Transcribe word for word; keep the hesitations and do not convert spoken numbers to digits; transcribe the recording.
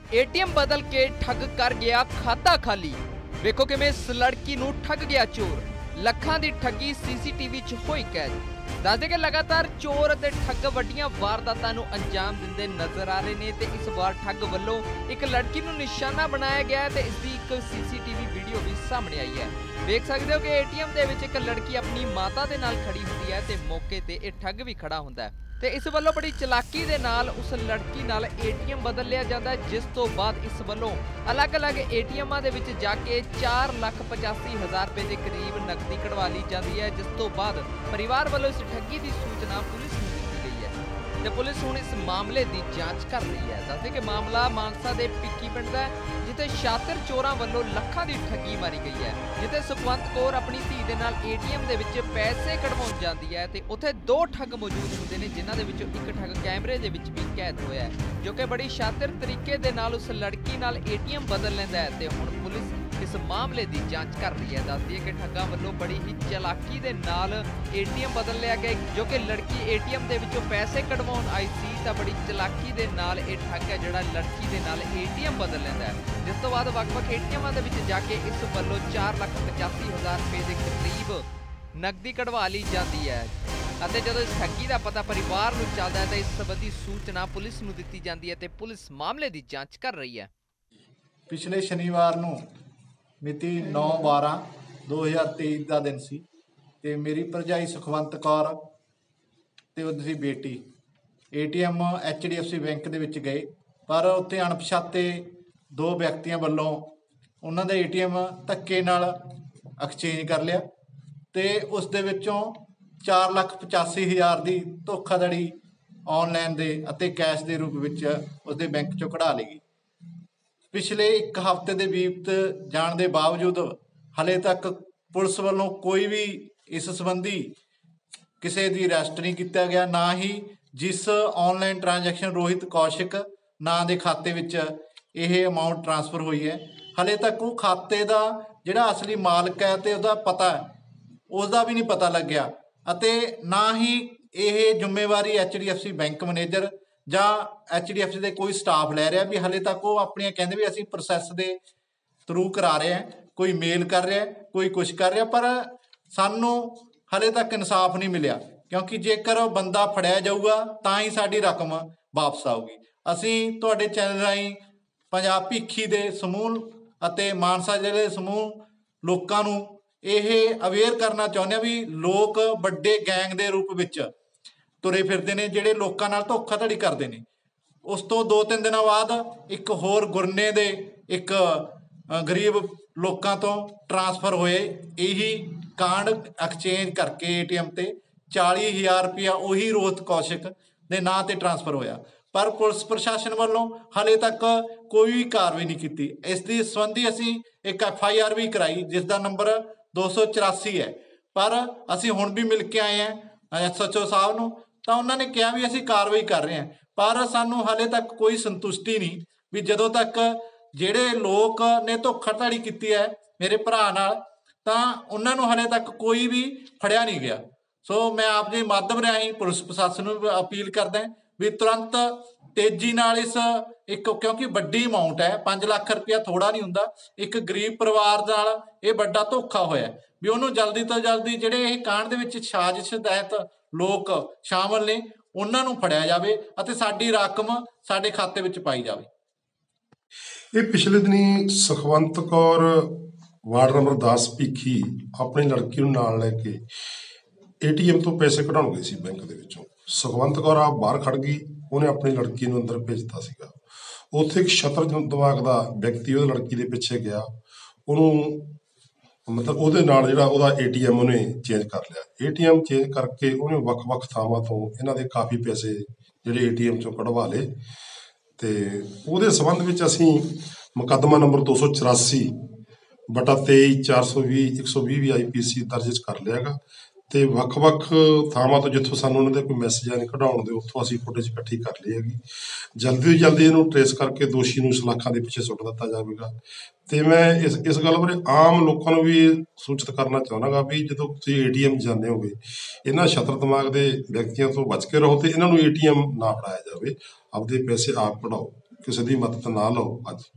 ATM बदल के ठग कर गया खाता खाली। वेखो किवें इस लड़की नूं ठग गया चोर। ਲੱਖਾਂ ਦੀ ठगी सीसीटीवी च होई कैद। दस दे कि लगातार चोर ते ठग वड्डियां वारदातां नूं अंजाम दिंदे नजर आ रहे ने ते इस बार ठग वल्लों एक लड़की नूं निशाना बनाया गया है ते इसदी एक सीसीटीवी वीडियो भी सामने आई है। देख सकते हो कि एटीएम दे विच एक लड़की अपनी माता दे नाल खड़ी हुंदी है ते मौके ते इह ठग भी खड़ा हुंदा है ते इस वल्लों बड़ी चलाकी दे नाल उस लड़की नाल एटीएम बदल लिया जाता है, जिस तो बाद इस वल्लों अलग अलग एटीएमां दे विच जाके चार लाख पचासी हज़ार रुपए के करीब नकदी कढ़वा ली जाती है, जिस तो बाद परिवार वालों इस ठगी की सूचना पुलिस नूं दित्ती गई है ते पुलिस हुण इस मामले की जांच कर रही है। दसदे कि मामला मानसा दे पिक्की पिंड दा है, जिथे शातिर चोरां वल्लों लखां दी ठगी मारी गई है, जिथे सुखवंत कौर अपनी धी दे नाल एटीएम दे विच पैसे कढवाउण जांदी है ते उत्थे दो ठग मौजूद हुंदे ने, जिन्हां दे विचों एक ठग कैमरे दे विच भी कैद होया है, जो कि बड़ी शातिर तरीके दे नाल उस लड़की नाल एटीएम बदल लैंदा है ते हुण पुलिस इस मामले की जांच कर रही है। दसदी है कि ठगां वल्लों बड़ी ही चलाकी दे नाल एटीएम बदल लिया गया, जो कि लड़की एटीएम दे विचों पैसे कढवाउण आई सी तां बड़ी चलाकी दे नाल इह ठग है जिहड़ा लड़की दे नाल एटीएम बदल लैंदा है, जिस तो बाद वख-वख एटीएमां दे विच जाके इस वल्लों चार लाख पचासी हज़ार रुपए के करीब नकदी कढ़वा ली जाती है। ਅਤੇ ਜਦੋਂ इस ठगी का पता परिवार ਨੂੰ ਚੱਲਦਾ ਹੈ ਤਾਂ ਇਸ ਸੰਬੰਧੀ सूचना पुलिस ਨੂੰ ਦਿੱਤੀ ਜਾਂਦੀ ਹੈ ਤੇ ਪੁਲਿਸ ਮਾਮਲੇ ਦੀ ਜਾਂਚ ਕਰ ਰਹੀ ਹੈ। पिछले शनिवार ਨੂੰ ਮਿਤੀ नौ बारह दो हज़ार तेईस ਦਾ ਦਿਨ ਸੀ ਤੇ ਮੇਰੀ ਭਰਜਾਈ ਸੁਖਵੰਤ ਕੌਰ ਤੇ ਉਹਦੀ ਬੇਟੀ ਏਟੀਐਮ ਐਚਡੀਐਫਸੀ ਬੈਂਕ ਦੇ ਵਿੱਚ ਗਏ, ਪਰ ਉੱਥੇ ਅਣਪਛਾਤੇ ਦੋ ਵਿਅਕਤੀਆਂ ਵੱਲੋਂ ਉਹਨਾਂ ਦਾ ਏਟੀਐਮ ਧੱਕੇ ਨਾਲ ਐਕਸਚੇਂਜ ਕਰ ਲਿਆ ਤੇ ਉਸ ਦੇ ਵਿੱਚੋਂ ਚਾਰ ਲੱਖ ਪਚਾਸੀ ਹਜ਼ਾਰ ਦੀ ਧੋਖਾਧੜੀ ਆਨਲਾਈਨ ਦੇ ਅਤੇ ਕੈਸ਼ ਦੇ ਰੂਪ ਵਿੱਚ ਉਸਦੇ ਬੈਂਕ ਚੋਂ ਕਢਾ ਲਈ। ਪਿਛਲੇ ਇੱਕ ਹਫ਼ਤੇ ਦੇ ਬੀਤ ਜਾਣ ਦੇ ਬਾਵਜੂਦ ਹਲੇ ਤੱਕ ਪੁਲਿਸ ਵੱਲੋਂ ਕੋਈ ਵੀ ਇਸ ਸੰਬੰਧੀ ਕਿਸੇ ਦੀ ਅਰੈਸਟ ਨਹੀਂ ਕੀਤਾ ਗਿਆ, ਨਾ ਹੀ ਜਿਸ ਆਨਲਾਈਨ ਟ੍ਰਾਂਜੈਕਸ਼ਨ ਰੋਹਿਤ ਕੌਸ਼ਿਕ ਨਾਂ ਦੇ ਖਾਤੇ ਵਿੱਚ ਇਹ ਅਮਾਊਂਟ ਟ੍ਰਾਂਸਫਰ ਹੋਈ ਹੈ, ਹਲੇ ਤੱਕ ਉਹ ਖਾਤੇ ਦਾ ਜਿਹੜਾ ਅਸਲੀ ਮਾਲਕ ਹੈ ਤੇ ਉਹਦਾ ਪਤਾ ਉਸ ਦਾ ਵੀ ਨਹੀਂ ਪਤਾ ਲੱਗਿਆ ਅਤੇ ਨਾ ਹੀ ਇਹ ਜ਼ਿੰਮੇਵਾਰੀ H D F C bank manager ਜਾਂ ਐਚ ਡੀ ਐਫ ਸੀ ਦੇ ਕੋਈ ਸਟਾਫ ਲੈ ਰਿਹਾ ਵੀ ਹਲੇ ਤੱਕ ਉਹ ਆਪਣੀਆਂ ਕਹਿੰਦੇ ਵੀ ਅਸੀਂ ਪ੍ਰੋਸੈਸ ਦੇ ਥਰੂ ਕਰਾ ਰਹੇ ਹਾਂ, ਕੋਈ ਮੇਲ ਕਰ ਰਿਹਾ, ਕੋਈ ਕੁਛ ਕਰ ਰਿਹਾ, ਪਰ ਸਾਨੂੰ ਹਲੇ ਤੱਕ ਇਨਸਾਫ ਨਹੀਂ ਮਿਲਿਆ, ਕਿਉਂਕਿ ਜੇਕਰ ਉਹ ਬੰਦਾ ਫੜਿਆ ਜਾਊਗਾ ਤਾਂ ਹੀ ਸਾਡੀ ਰਕਮ ਵਾਪਸ ਆਊਗੀ। ਅਸੀਂ ਤੁਹਾਡੇ ਚੈਨਲ ਰਾਹੀਂ ਪੰਜਾਬ ਭਿੱਖੀ ਦੇ ਸਮੂਹ ਅਤੇ ਮਾਨਸਾ ਜ਼ਿਲ੍ਹੇ ਦੇ ਸਮੂਹ ਲੋਕਾਂ ਨੂੰ ਇਹ ਅਵੇਅਰ ਕਰਨਾ ਚਾਹੁੰਦੇ ਹਾਂ ਵੀ ਲੋਕ ਵੱਡੇ ਗੈਂਗ ਦੇ ਰੂਪ ਵਿੱਚ ਤੁਰੇ ਫਿਰਦੇ ਨੇ ਜਿਹੜੇ ਲੋਕਾਂ ਨਾਲ ਧੋਖਾਧੜੀ ਕਰਦੇ ਨੇ। ਉਸ ਤੋਂ ਦੋ ਤਿੰਨ ਦਿਨਾਂ ਬਾਅਦ ਇੱਕ ਹੋਰ ਗੁਰਨੇ ਦੇ ਇੱਕ ਗਰੀਬ ਲੋਕਾਂ ਤੋਂ ਟ੍ਰਾਂਸਫਰ ਹੋਏ ਇਹੀ ਕਾਂਡ ਐਕਸਚੇਂਜ ਕਰਕੇ ਏਟੀਐਮ ਤੇ ਚਾਲੀ ਹਜ਼ਾਰ ਰੁਪਇਆ ਉਹੀ ਰੋਹਿਤ ਕੌਸ਼ਿਕ ਦੇ ਨਾਂ ਤੇ ਟ੍ਰਾਂਸਫਰ ਹੋਇਆ, ਪਰ ਪੁਲਿਸ ਪ੍ਰਸ਼ਾਸਨ ਵੱਲੋਂ ਹਾਲੇ ਤੱਕ ਕੋਈ ਵੀ ਕਾਰਵਾਈ ਨਹੀਂ ਕੀਤੀ। ਇਸ ਦੀ ਸੰਬੰਧੀ ਅਸੀਂ ਇੱਕ ਐਫ ਆਈ ਆਰ ਵੀ ਕਰਾਈ ਜਿਸ ਦਾ ਨੰਬਰ ਦੋ ਸੌ ਚੁਰਾਸੀ ਹੈ, ਪਰ ਅਸੀਂ ਹੁਣ ਵੀ ਮਿਲ ਕੇ ਆਏ ਹਾਂ ਐਸ ਐਚ ਓ ਸਾਹਿਬ ਨੂੰ, ਤਾਂ ਉਹਨਾਂ ਨੇ ਕਿਹਾ ਵੀ ਅਸੀਂ ਕਾਰਵਾਈ ਕਰ ਰਹੇ ਹਾਂ, ਪਰ ਸਾਨੂੰ ਹਾਲੇ ਤੱਕ ਕੋਈ ਸੰਤੁਸ਼ਟੀ ਨਹੀਂ ਵੀ ਜਦੋਂ ਤੱਕ ਜਿਹੜੇ ਲੋਕ ਨੇ ਧੋਖਾਧੜੀ ਕੀਤੀ ਹੈ ਮੇਰੇ ਭਰਾ ਨਾਲ ਤਾਂ ਉਹਨਾਂ ਨੂੰ ਹਾਲੇ ਤੱਕ ਕੋਈ ਵੀ ਫੜਿਆ ਨਹੀਂ ਗਿਆ। ਸੋ ਮੈਂ ਆਪ ਦੇ ਮਾਧਿਅਮ ਰਾਹੀਂ ਪੁਲਿਸ ਪ੍ਰਸ਼ਾਸਨ ਨੂੰ ਅਪੀਲ ਕਰਦਾ ਵੀ ਤੁਰੰਤ ਤੇਜ਼ੀ ਨਾਲ ਇਸ ਇੱਕ ਕਿਉਂਕਿ ਵੱਡੀ ਅਮਾਊਂਟ ਹੈ, ਪੰਜ ਲੱਖ ਰੁਪਇਆ ਥੋੜਾ ਨਹੀਂ ਹੁੰਦਾ, ਇੱਕ ਗਰੀਬ ਪਰਿਵਾਰ ਨਾਲ ਇਹ ਵੱਡਾ ਧੋਖਾ ਹੋਇਆ ਵੀ ਉਹਨੂੰ ਜਲਦੀ ਤੋਂ ਜਲਦੀ ਜਿਹੜੇ ਇਹ ਕਾਂਡ ਦੇ ਵਿੱਚ ਸਾਜ਼ਿਸ਼ ਤਹਿਤ ਲੋਕ ਸ਼ਾਮਲ ਨੇ ਉਹਨਾਂ ਨੂੰ ਫੜਿਆ ਜਾਵੇ ਅਤੇ ਸਾਡੀ ਰਕਮ ਸਾਡੇ ਖਾਤੇ ਵਿੱਚ ਪਾਈ ਜਾਵੇ। ਇਹ ਪਿਛਲੇ ਦਿਨੀ ਸੁਖਵੰਤ ਕੌਰ ਵਾਰਡ ਨੰਬਰ ਦਸ ਭਿੱਖੀ ਆਪਣੀ ਲੜਕੀ ਨੂੰ ਨਾਲ ਲੈ ਕੇ ਏਟੀਐਮ ਤੋਂ ਪੈਸੇ ਕਢਾਉਣ ਗਈ ਸੀ ਬੈਂਕ ਦੇ ਵਿੱਚੋਂ। ਸੁਖਵੰਤ ਕੌਰ ਆ ਬਾਹਰ ਖੜ ਗਈ, ਉਹਨੇ ਆਪਣੀ ਲੜਕੀ ਨੂੰ ਅੰਦਰ ਭੇਜਤਾ ਸੀਗਾ। ਉੱਥੇ ਇੱਕ ਛਤਰ ਦਿਮਾਗ ਦਾ ਵਿਅਕਤੀ ਉਹਦੀ ਲੜਕੀ ਦੇ ਪਿੱਛੇ ਗਿਆ, ਉਹਨੂੰ ਮਤਲਬ ਉਹਦੇ ਨਾਲ ਜਿਹੜਾ ਉਹਦਾ ਏਟੀਐਮ ਉਹਨੇ ਚੇਂਜ ਕਰ ਲਿਆ। ਏਟੀਐਮ ਚੇਂਜ ਕਰਕੇ ਉਹਨੇ ਵੱਖ-ਵੱਖ ਥਾਵਾਂ ਤੋਂ ਇਹਨਾਂ ਦੇ ਕਾਫੀ ਪੈਸੇ ਜਿਹੜੇ ਏਟੀਐਮ ਚੋਂ ਕਢਵਾ ਲਏ ਤੇ ਉਹਦੇ ਸੰਬੰਧ ਵਿੱਚ ਅਸੀਂ ਮੁਕੱਦਮਾ ਨੰਬਰ ਦੋ ਸੌ ਚੁਰਾਸੀ ਬਟਾ ਤੇਈ ਚਾਰ ਸੌ ਵੀਹ ਇੱਕ ਸੌ ਵੀਹ ਵੀ ਆਈ ਪੀ ਸੀ ਦਰਜ ਕਰ ਲਿਆ ਗਾ ਤੇ ਵੱਖ-ਵੱਖ ਥਾਵਾਂ ਤੋਂ ਜਿੱਥੋਂ ਸਾਨੂੰ ਉਹਨਾਂ ਦੇ ਕੋਈ ਮੈਸੇਜ ਆਏ ਕਢਾਉਣ ਦੇ ਉੱਥੋਂ ਅਸੀਂ ਫੁਟੇਜ ਇਕੱਠੀ ਕਰ ਲਈ ਹੈਗੀ। ਜਲਦੀ ਤੋਂ ਜਲਦੀ ਇਹਨੂੰ ਟਰੇਸ ਕਰਕੇ ਦੋਸ਼ੀ ਨੂੰ ਸਲਾਖਾਂ ਦੇ ਪਿੱਛੇ ਸੁੱਟ ਦਿੱਤਾ ਜਾਵੇਗਾ। ਤੇ ਮੈਂ ਇਸ ਇਸ ਗੱਲ ਬਾਰੇ ਆਮ ਲੋਕਾਂ ਨੂੰ ਵੀ ਸੂਚਿਤ ਕਰਨਾ ਚਾਹੁੰਦਾ ਗਾ ਵੀ ਜਦੋਂ ਤੁਸੀਂ ਏਟੀਐਮ ਜਾਂਦੇ ਹੋਗੇ ਇਹਨਾਂ ਛਤਰ ਦਿਮਾਗ ਦੇ ਵਿਅਕਤੀਆਂ ਤੋਂ ਬਚ ਕੇ ਰਹੋ ਤੇ ਇਹਨਾਂ ਨੂੰ ਏਟੀਐਮ ਨਾ ਫੜਾਇਆ ਜਾਵੇ, ਆਪਦੇ ਪੈਸੇ ਆਪ ਕਢਾਓ। ਕਿਸੇ ਦੀ ਮਦਦ ਨਾ ਲਓ ਅੱਜ।